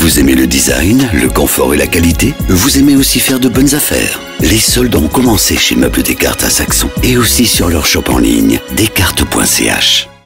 Vous aimez le design, le confort et la qualité? Vous aimez aussi faire de bonnes affaires? Les soldes ont commencé chez Meubles Descartes à Saxon et aussi sur leur shop en ligne, descartes.ch.